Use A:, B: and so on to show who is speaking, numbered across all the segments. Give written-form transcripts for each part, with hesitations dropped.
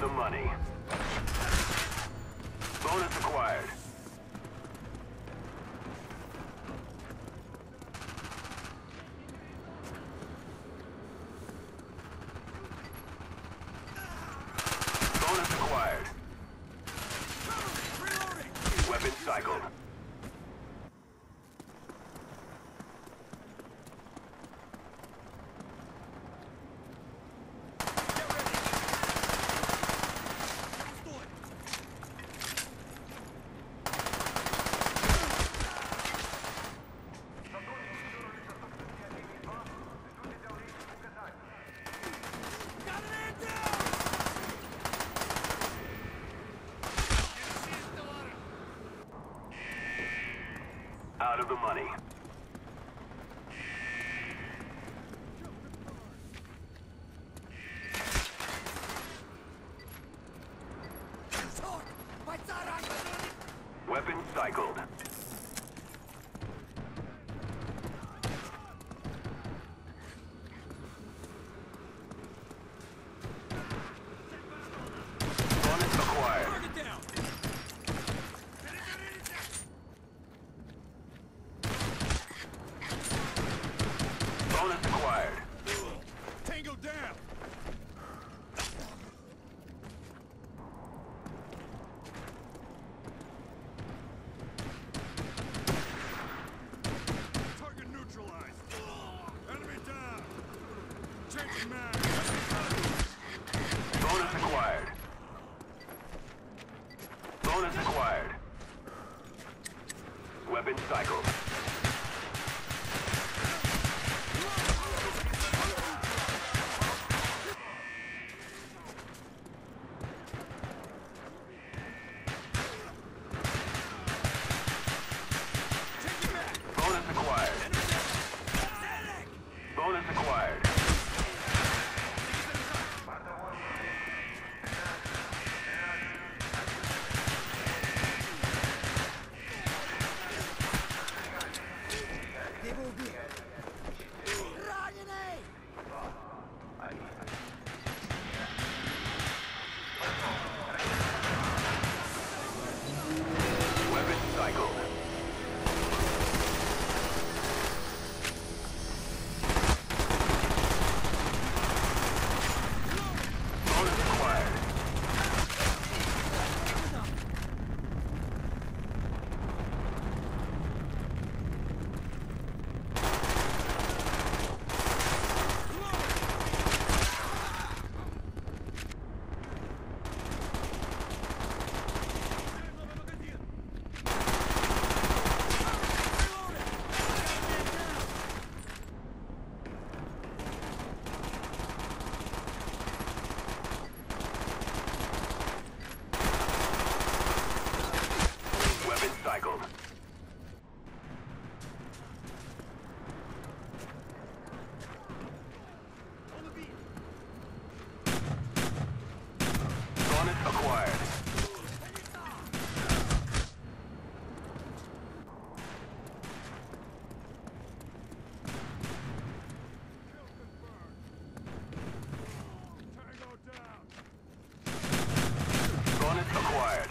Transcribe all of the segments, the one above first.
A: the money. Bonus acquired. Bonus acquired. Weapon cycled. Out of the money. Weapon cycled. Bonus acquired. Bonus acquired.
B: Tango down. Target neutralized. Enemy down. Changing mag.
A: Bonus acquired. Bonus acquired. Weapon cycled. Bonus acquired. Bonus acquired. Weapon cycled. Bonus acquired. Weapon cycled. Bonus acquired.
B: Tango down.
A: Bonus acquired.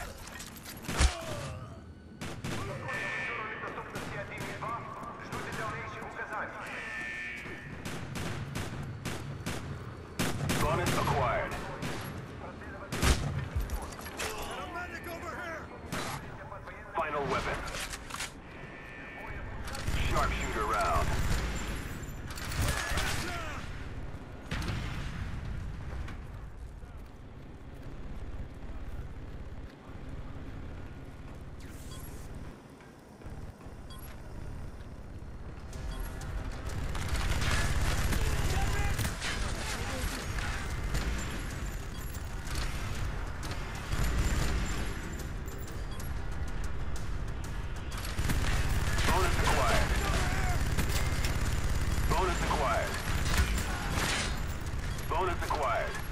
A: Bonus acquired.
B: Medic over here.
A: Final weapon. Sharpshooter round. Bonus acquired. Bonus acquired. Bonus acquired.